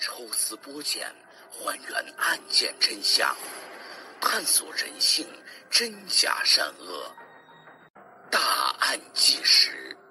抽丝剥茧，还原案件真相，探索人性真假善恶，大案纪实。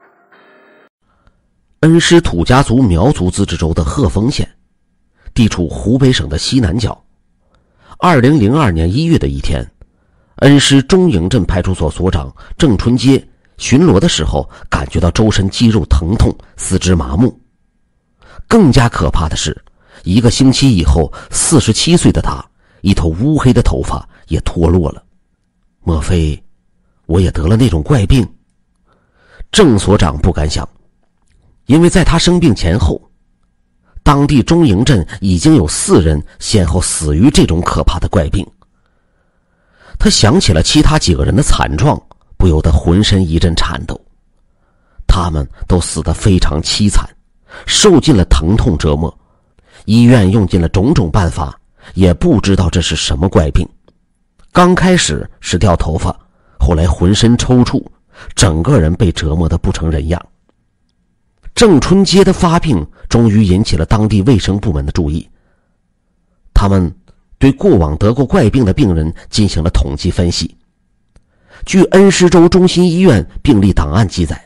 恩施土家族苗族自治州的鹤峰县，地处湖北省的西南角。2002年1月的一天，恩施中营镇派出所所长郑春街巡逻的时候，感觉到周身肌肉疼痛，四肢麻木。更加可怕的是，1个星期以后，47岁的他一头乌黑的头发也脱落了。莫非我也得了那种怪病？郑所长不敢想，因为在他生病前后，当地中营镇已经有4人先后死于这种可怕的怪病。他想起了其他几个人的惨状，不由得浑身一阵颤抖。他们都死得非常凄惨，受尽了疼痛折磨，医院用尽了种种办法，也不知道这是什么怪病。刚开始是掉头发，后来浑身抽搐，整个人被折磨得不成人样。郑春街的发病终于引起了当地卫生部门的注意，他们对过往得过怪病的病人进行了统计分析。据恩施州中心医院病历档案记载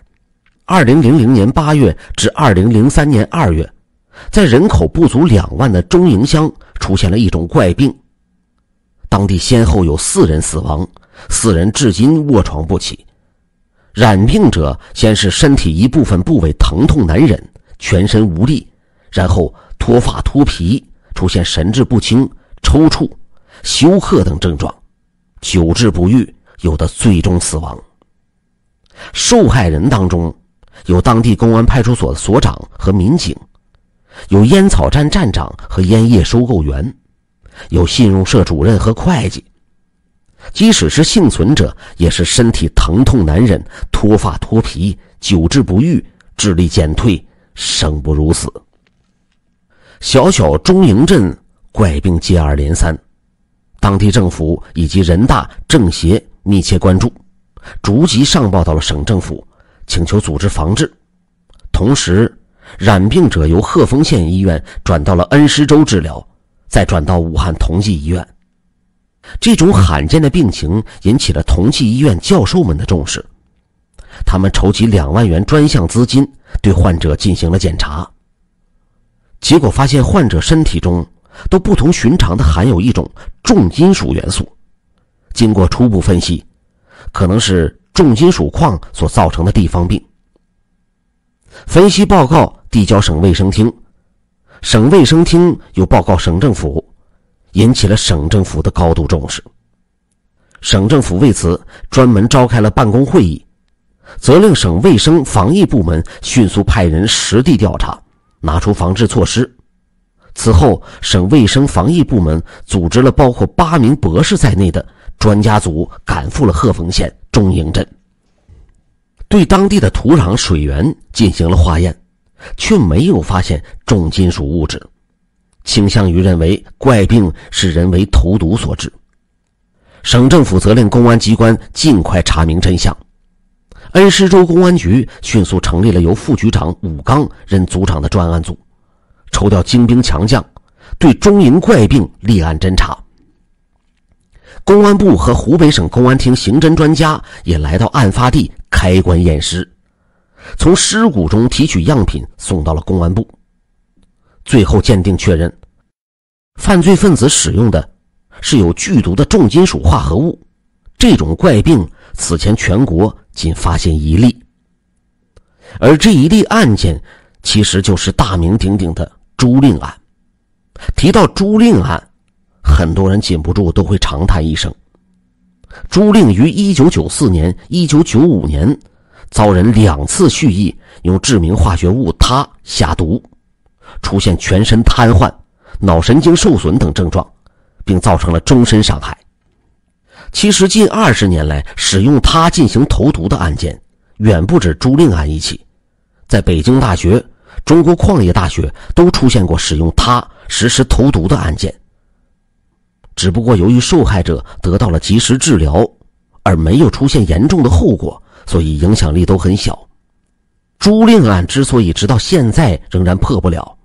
，2000年8月至2003年2月，在人口不足2万的中营乡出现了一种怪病，当地先后有4人死亡，4人至今卧床不起。染病者先是身体一部分部位疼痛难忍，全身无力，然后脱发脱皮，出现神志不清、抽搐、休克等症状，久治不愈，有的最终死亡。受害人当中有当地公安派出所的所长和民警，有烟草站站长和烟叶收购员，有信用社主任和会计。即使是幸存者，也是身体疼痛难忍，脱发脱皮，久治不愈，智力减退，生不如死。小小中营镇怪病接二连三，当地政府以及人大政协密切关注，逐级上报到了省政府，请求组织防治。同时，染病者由鹤峰县医院转到了恩施州治疗，再转到武汉同济医院。这种罕见的病情引起了同济医院教授们的重视，他们筹集2万元专项资金，对患者进行了检查。结果发现患者身体中都不同寻常的含有一种重金属元素，经过初步分析，可能是重金属矿所造成的地方病。分析报告递交省卫生厅，省卫生厅又报告省政府，引起了省政府的高度重视。省政府为此专门召开了办公会议，责令省卫生防疫部门迅速派人实地调查，拿出防治措施。此后，省卫生防疫部门组织了包括8名博士在内的专家组赶赴了鹤峰县中营镇，对当地的土壤水源进行了化验，却没有发现重金属物质，倾向于认为怪病是人为投毒所致。省政府责令公安机关尽快查明真相。恩施州公安局迅速成立了由副局长武刚任组长的专案组，抽调精兵强将，对中营怪病立案侦查。公安部和湖北省公安厅刑侦专家也来到案发地开棺验尸，从尸骨中提取样品送到了公安部。最后鉴定确认，犯罪分子使用的是有剧毒的重金属化合物，这种怪病此前全国仅发现1例。而这一例案件其实就是大名鼎鼎的朱令案。提到朱令案，很多人禁不住都会长叹一声。朱令于1994年、1995年遭人2次蓄意用致命化学物铊下毒，出现全身瘫痪、脑神经受损等症状，并造成了终身伤害。其实近20年来，使用铊进行投毒的案件远不止朱令案一起，在北京大学、中国矿业大学都出现过使用铊实施投毒的案件。只不过由于受害者得到了及时治疗，而没有出现严重的后果，所以影响力都很小。朱令案之所以直到现在仍然破不了，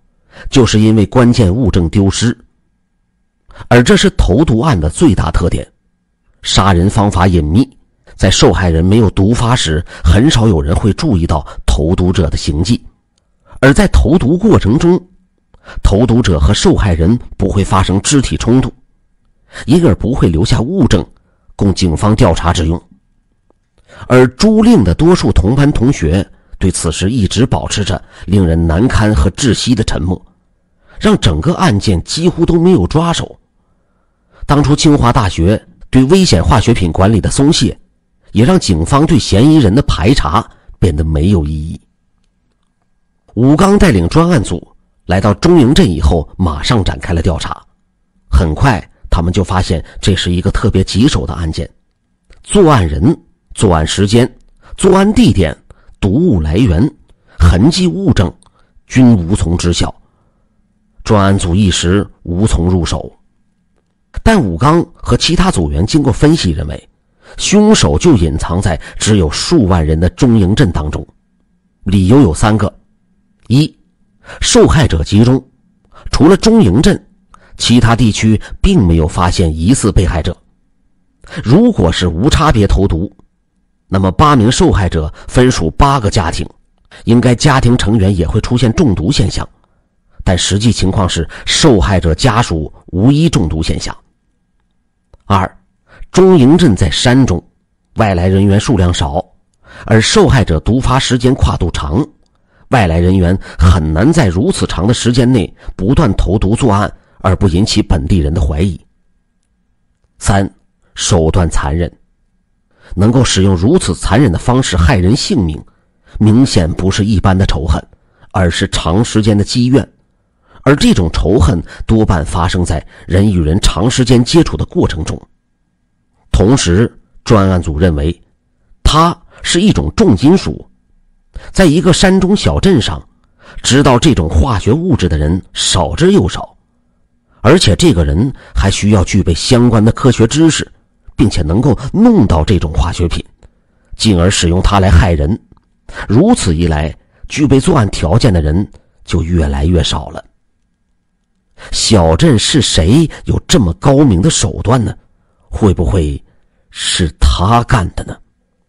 就是因为关键物证丢失。而这是投毒案的最大特点，杀人方法隐秘，在受害人没有毒发时，很少有人会注意到投毒者的行迹。而在投毒过程中，投毒者和受害人不会发生肢体冲突，因而不会留下物证供警方调查之用。而朱令的多数同班同学对此事一直保持着令人难堪和窒息的沉默，让整个案件几乎都没有抓手。当初清华大学对危险化学品管理的松懈，也让警方对嫌疑人的排查变得没有意义。武刚带领专案组来到中营镇以后，马上展开了调查。很快他们就发现这是一个特别棘手的案件，作案人、作案时间、作案地点、毒物来源、痕迹物证均无从知晓，专案组一时无从入手。但武刚和其他组员经过分析认为，凶手就隐藏在只有数万人的中营镇当中。理由有3个：一、受害者集中，除了中营镇，其他地区并没有发现疑似被害者。如果是无差别投毒，那么8名受害者分属8个家庭，应该家庭成员也会出现中毒现象，但实际情况是受害者家属无一中毒现象。2、中营镇在山中，外来人员数量少，而受害者毒发时间跨度长，外来人员很难在如此长的时间内不断投毒作案而不引起本地人的怀疑。3、手段残忍，能够使用如此残忍的方式害人性命，明显不是一般的仇恨，而是长时间的积怨，而这种仇恨多半发生在人与人长时间接触的过程中。同时，专案组认为它是一种重金属，在一个山中小镇上，知道这种化学物质的人少之又少，而且这个人还需要具备相关的科学知识，并且能够弄到这种化学品，进而使用它来害人。如此一来，具备作案条件的人就越来越少了。小镇是谁有这么高明的手段呢？会不会是他干的呢？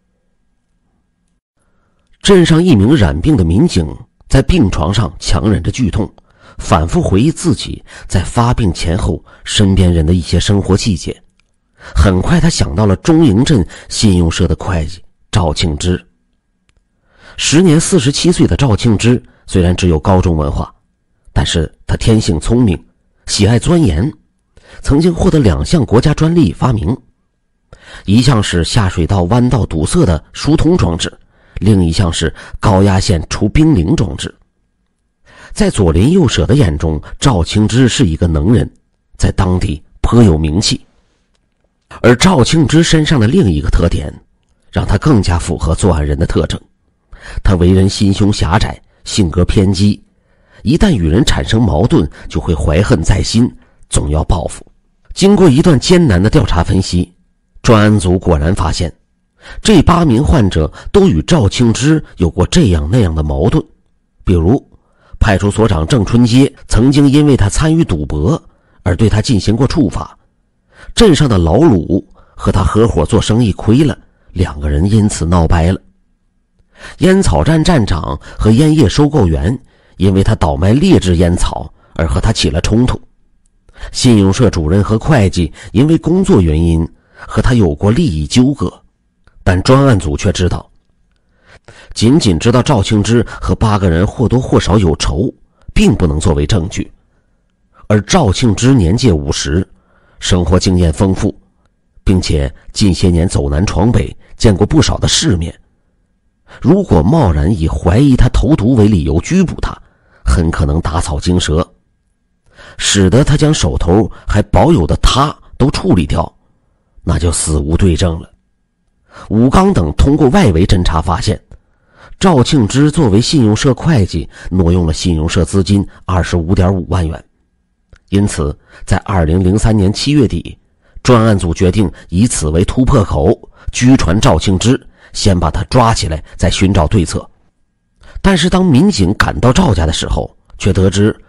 镇上一名染病的民警在病床上强忍着剧痛，反复回忆自己在发病前后身边人的一些生活细节。很快他想到了中营镇信用社的会计赵庆之。时年47岁的赵庆之虽然只有高中文化，但是他天性聪明，喜爱钻研，曾经获得2项国家专利发明，一项是下水道弯道堵塞的疏通装置，另一项是高压线除冰凌装置。在左邻右舍的眼中，赵庆之是一个能人，在当地颇有名气。而赵庆之身上的另一个特点，让他更加符合作案人的特征。他为人心胸狭窄，性格偏激，一旦与人产生矛盾，就会怀恨在心，总要报复。经过一段艰难的调查分析，专案组果然发现，这8名患者都与赵庆之有过这样那样的矛盾。比如，派出所长郑春街曾经因为他参与赌博而对他进行过处罚，镇上的老鲁和他合伙做生意亏了，2个人因此闹掰了。烟草站站长和烟叶收购员因为他倒卖劣质烟草而和他起了冲突。信用社主任和会计因为工作原因和他有过利益纠葛，但专案组却知道，仅仅知道赵庆之和8个人或多或少有仇，并不能作为证据。而赵庆之年届50，生活经验丰富，并且近些年走南闯北，见过不少的世面。如果贸然以怀疑他投毒为理由拘捕他，很可能打草惊蛇，使得他将手头还保有的他都处理掉，那就死无对证了。武刚等通过外围侦查发现，赵庆之作为信用社会计挪用了信用社资金25.5万元。因此在2003年7月底，专案组决定以此为突破口，拘传赵庆之，先把他抓起来，再寻找对策。但是当民警赶到赵家的时候，却得知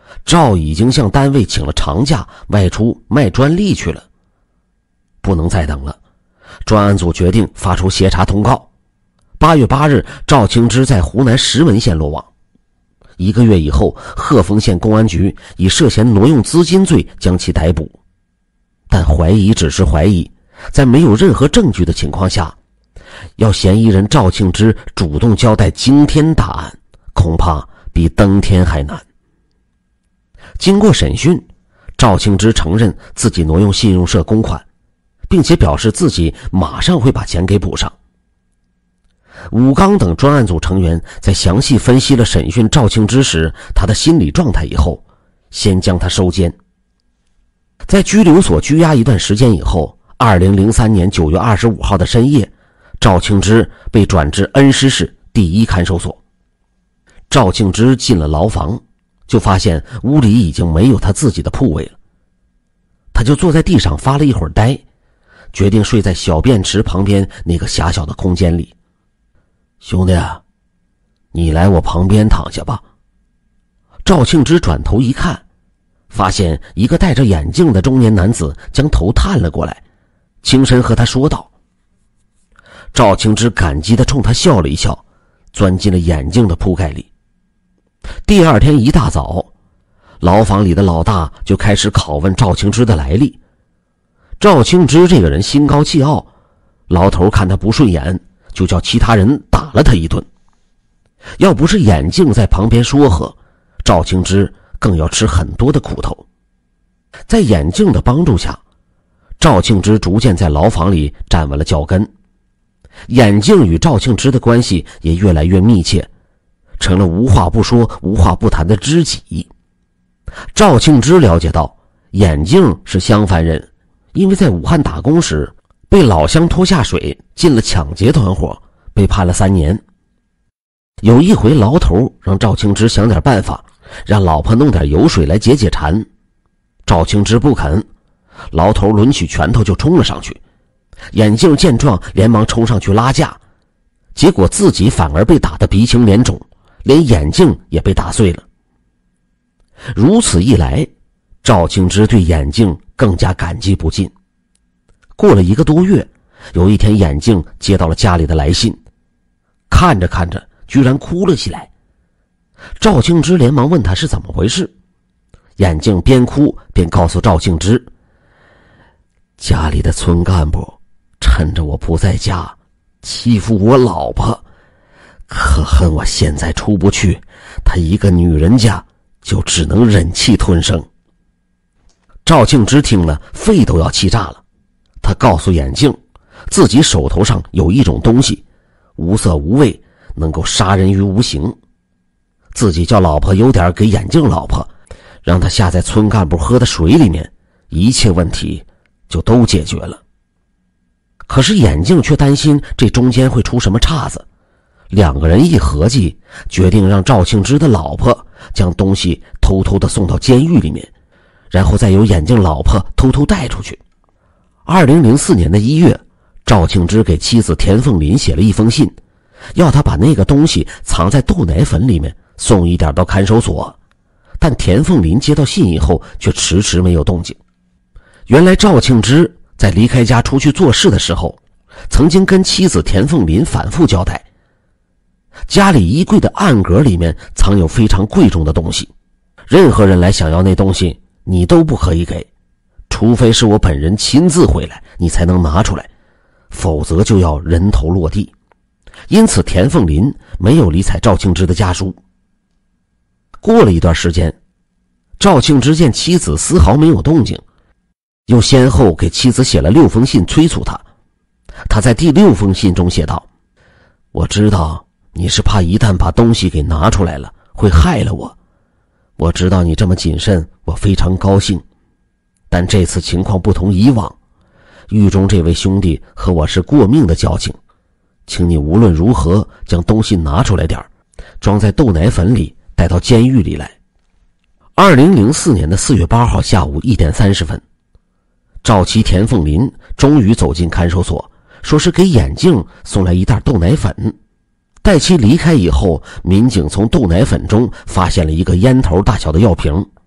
赵已经向单位请了长假，外出卖专利去了。不能再等了，专案组决定发出协查通告。8月8日，赵清之在湖南石门县落网。1个月以后，鹤峰县公安局以涉嫌挪用资金罪将其逮捕。但怀疑只是怀疑，在没有任何证据的情况下，要嫌疑人赵庆之主动交代惊天大案，恐怕比登天还难。经过审讯，赵庆之承认自己挪用信用社公款，并且表示自己马上会把钱给补上。武刚等专案组成员在详细分析了审讯赵庆之时他的心理状态以后，先将他收监。在拘留所拘押一段时间以后，2003年9月25号的深夜，赵庆之被转至恩施市第1看守所。赵庆之进了牢房，就发现屋里已经没有他自己的铺位了。他就坐在地上发了一会儿呆，决定睡在小便池旁边那个狭小的空间里。兄弟啊，你来我旁边躺下吧。赵庆之转头一看，发现一个戴着眼镜的中年男子将头探了过来，轻声和他说道。赵庆之感激地冲他笑了一笑，钻进了眼镜的铺盖里。第二天一大早，牢房里的老大就开始拷问赵庆之的来历。赵庆之这个人心高气傲，牢头看他不顺眼，就叫其他人打了他一顿。要不是眼镜在旁边说和，赵庆之更要吃很多的苦头。在眼镜的帮助下，赵庆之逐渐在牢房里站稳了脚跟。眼镜与赵庆之的关系也越来越密切，成了无话不说无话不谈的知己。赵庆之了解到眼镜是襄樊人，因为在武汉打工时被老乡拖下水进了抢劫团伙，被判了3年。有一回牢头让赵庆之想点办法，让老婆弄点油水来解解馋。赵庆之不肯，牢头抡起拳头就冲了上去。眼镜见状连忙冲上去拉架，结果自己反而被打得鼻青脸肿，连眼镜也被打碎了。如此一来，赵庆之对眼镜更加感激不尽。过了1个多月，有一天眼镜接到了家里的来信，看着看着居然哭了起来。赵庆之连忙问他是怎么回事。眼镜边哭边告诉赵庆之，家里的村干部趁着我不在家欺负我老婆，可恨我现在出不去，她一个女人家就只能忍气吞声。赵庆之听了肺都要气炸了，他告诉眼镜自己手头上有一种东西，无色无味，能够杀人于无形。自己叫老婆有点给眼镜老婆，让他下在村干部喝的水里面，一切问题就都解决了。可是眼镜却担心这中间会出什么岔子，2个人一合计，决定让赵庆之的老婆将东西偷偷地送到监狱里面，然后再由眼镜老婆偷偷带出去。2004年的1月，赵庆之给妻子田凤林写了一封信，要他把那个东西藏在豆奶粉里面，送一点到看守所。但田凤林接到信以后却迟迟没有动静。原来赵庆之在离开家出去做事的时候，曾经跟妻子田凤林反复交代，家里衣柜的暗格里面藏有非常贵重的东西，任何人来想要那东西你都不可以给，除非是我本人亲自回来你才能拿出来，否则就要人头落地。因此田凤林没有理睬赵庆之的家书。过了一段时间，赵庆之见妻子丝毫没有动静，又先后给妻子写了6封信催促他。他在第6封信中写道，我知道你是怕一旦把东西给拿出来了会害了我，我知道你这么谨慎，我非常高兴，但这次情况不同以往，狱中这位兄弟和我是过命的交情，请你无论如何将东西拿出来点，装在豆奶粉里带到监狱里来。2004年的4月8号下午1点30分，赵妻田凤林终于走进看守所，说是给眼镜送来一袋豆奶粉。待其离开以后，民警从豆奶粉中发现了一个烟头大小的药瓶，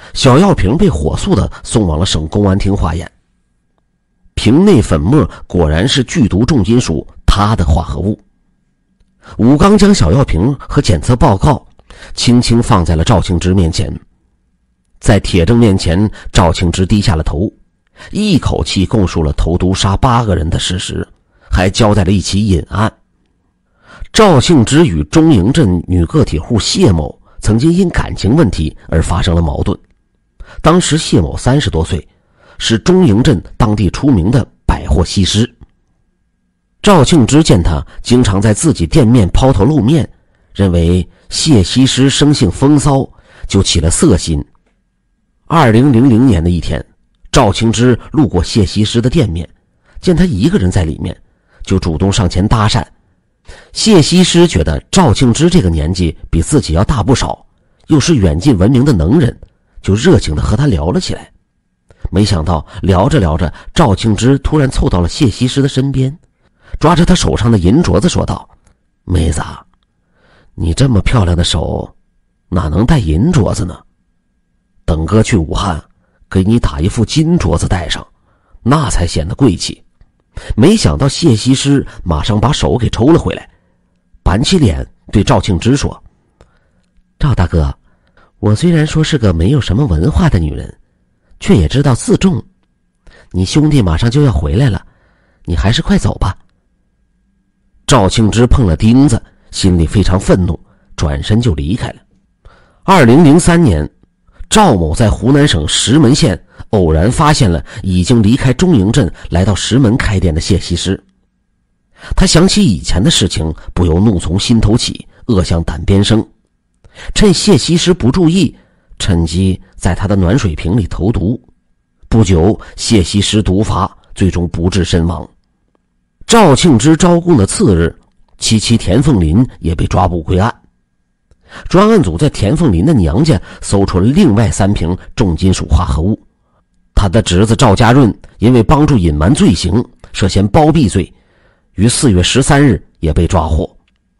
小药瓶被火速的送往了省公安厅化验，瓶内粉末果然是剧毒重金属铊的化合物。武刚将小药瓶和检测报告轻轻放在了赵庆之面前，在铁证面前，赵庆之低下了头，一口气供述了投毒杀8个人的事实，还交代了一起隐案。赵庆之与中营镇女个体户谢某曾经因感情问题而发生了矛盾。当时谢某30多岁，是中营镇当地出名的百货西施。赵庆之见他经常在自己店面抛头露面，认为谢西施生性风骚，就起了色心。2000年的一天，赵庆之路过谢西施的店面，见他一个人在里面，就主动上前搭讪。谢西施觉得赵庆之这个年纪比自己要大不少，又是远近闻名的能人，就热情地和他聊了起来。没想到聊着聊着，赵庆之突然凑到了谢西施的身边，抓着他手上的银镯子说道：“妹子，你这么漂亮的手，哪能戴银镯子呢？等哥去武汉，给你打一副金镯子戴上，那才显得贵气。”没想到谢西施马上把手给抽了回来，板起脸对赵庆之说：“赵大哥，我虽然说是个没有什么文化的女人，却也知道自重。你兄弟马上就要回来了，你还是快走吧。”赵庆之碰了钉子，心里非常愤怒，转身就离开了。2003年，赵某在湖南省石门县偶然发现了已经离开中营镇来到石门开店的谢西施。他想起以前的事情，不由怒从心头起，恶向胆边生。趁谢西施不注意，趁机在他的暖水瓶里投毒。不久，谢西施毒发，最终不治身亡。赵庆之招供的次日，妻田凤林也被抓捕归案。专案组在田凤林的娘家搜出了另外3瓶重金属化合物。他的侄子赵家润因为帮助隐瞒罪行，涉嫌包庇罪，于4月13日也被抓获。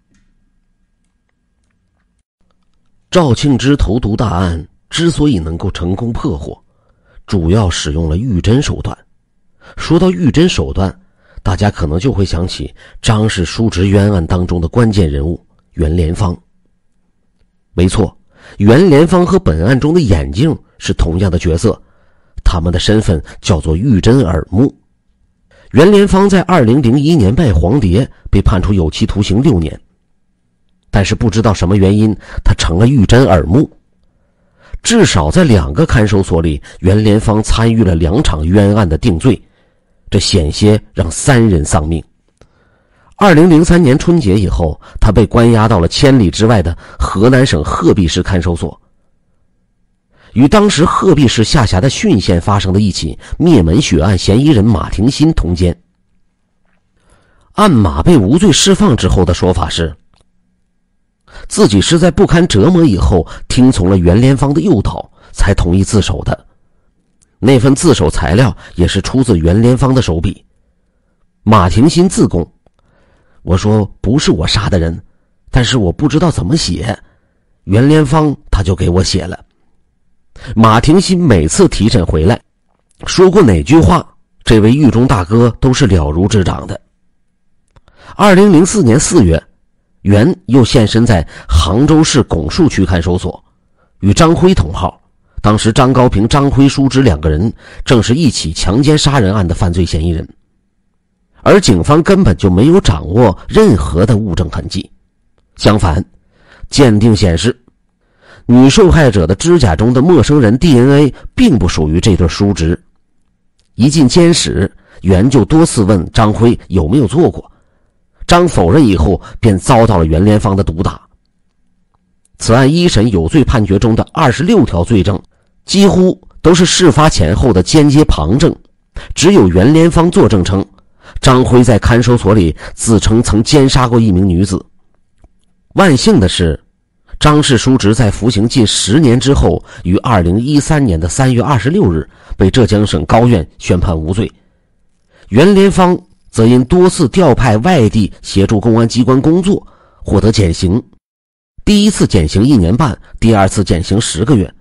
赵庆之投毒大案之所以能够成功破获，主要使用了预侦手段。说到预侦手段，大家可能就会想起张氏叔侄冤案当中的关键人物袁连芳。没错，袁连芳和本案中的眼镜是同样的角色，他们的身份叫做玉真耳目。袁连芳在2001年拜黄蝶，被判处有期徒刑6年，但是不知道什么原因，他成了玉真耳目。至少在2个看守所里，袁连芳参与了2场冤案的定罪，这险些让3人丧命。2003年春节以后，他被关押到了千里之外的河南省鹤壁市看守所，与当时鹤壁市下辖的浚县发生的一起灭门血案嫌疑人马廷新同监。按马被无罪释放之后的说法是，自己是在不堪折磨以后听从了袁连芳的诱导才同意自首的。那份自首材料也是出自袁连芳的手笔。马廷新自供：“我说不是我杀的人，但是我不知道怎么写，袁连芳他就给我写了。”马廷新每次提审回来说过哪句话，这位狱中大哥都是了如指掌的。2004年4月，袁又现身在杭州市拱墅区看守所，与张辉同号。当时张高平、张辉叔侄2个人正是一起强奸杀人案的犯罪嫌疑人，而警方根本就没有掌握任何的物证痕迹。相反，鉴定显示，女受害者的指甲中的陌生人 DNA 并不属于这对叔侄。一进监室，袁就多次问张辉有没有做过，张否认以后便遭到了袁连芳的毒打。此案一审有罪判决中的26条罪证几乎都是事发前后的间接旁证，只有袁连芳作证称张辉在看守所里自称曾奸杀过一名女子。万幸的是，张氏叔侄在服刑近10年之后，于2013年的3月26日被浙江省高院宣判无罪。袁连芳则因多次调派外地协助公安机关工作，获得减刑。第一次减刑1年半，第2次减刑10个月，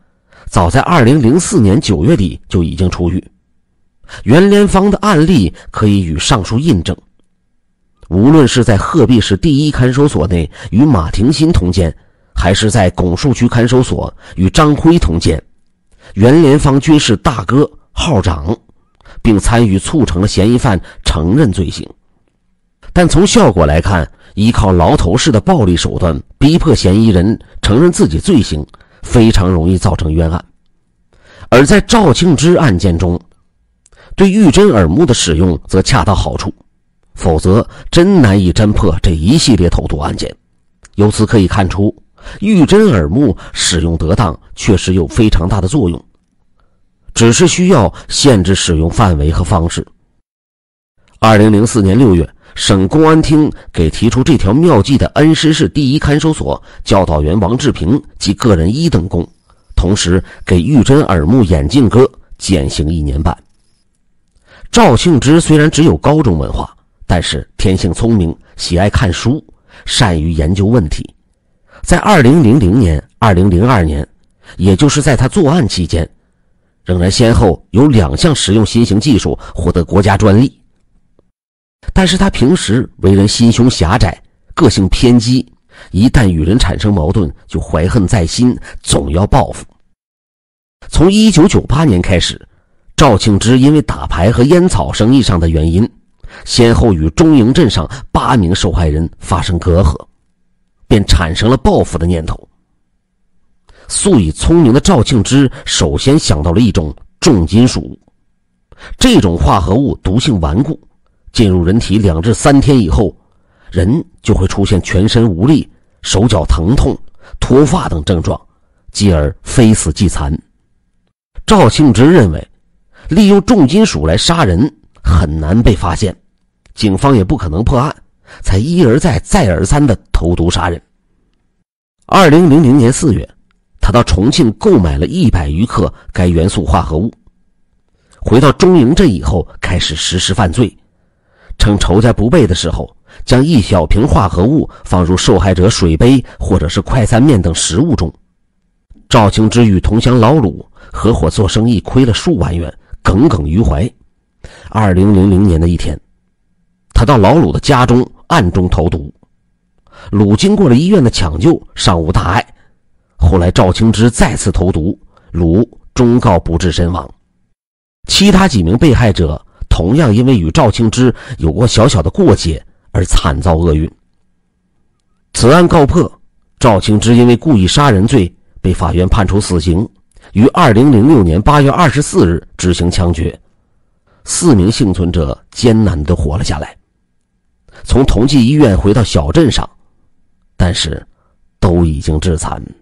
早在2004年9月底就已经出狱。袁连芳的案例可以与上述印证，无论是在鹤壁市第一看守所内与马廷新通奸，还是在拱墅区看守所与张辉通奸，袁连芳均是大哥号长，并参与促成了嫌疑犯承认罪行。但从效果来看，依靠牢头式的暴力手段逼迫嫌疑人承认自己罪行，非常容易造成冤案。而在赵庆之案件中，对玉针耳目的使用则恰到好处，否则真难以侦破这一系列投毒案件。由此可以看出，玉针耳目使用得当确实有非常大的作用，只是需要限制使用范围和方式。2004年6月，省公安厅给提出这条妙计的恩施市第一看守所教导员王志平及个人1等功，同时给玉针耳目眼镜哥减刑1年半。赵庆之虽然只有高中文化，但是天性聪明，喜爱看书，善于研究问题。在2000年、2002年，也就是在他作案期间，仍然先后有2项使用新型技术获得国家专利。但是他平时为人心胸狭窄，个性偏激，一旦与人产生矛盾就怀恨在心，总要报复。从1998年开始，赵庆之因为打牌和烟草生意上的原因，先后与中营镇上8名受害人发生隔阂，便产生了报复的念头。素以聪明的赵庆之首先想到了一种重金属，这种化合物毒性顽固，进入人体2至3天以后，人就会出现全身无力、手脚疼痛、脱发等症状，继而非死即残。赵庆之认为，利用重金属来杀人很难被发现，警方也不可能破案，才一而再再而三的投毒杀人。2000年4月，他到重庆购买了100余克该元素化合物，回到中营镇以后开始实施犯罪，趁仇家不备的时候，将1小瓶化合物放入受害者水杯或者是快餐面等食物中。赵庆之与同乡老鲁合伙做生意，亏了数万元，耿耿于怀。2000年的一天，他到老鲁的家中暗中投毒，鲁经过了医院的抢救，尚无大碍。后来赵庆之再次投毒，鲁终告不治身亡。其他几名被害者同样因为与赵庆之有过小小的过节而惨遭厄运。此案告破，赵庆之因为故意杀人罪被法院判处死刑，于2006年8月24日执行枪决。4名幸存者艰难地活了下来，从同济医院回到小镇上，但是都已经致残。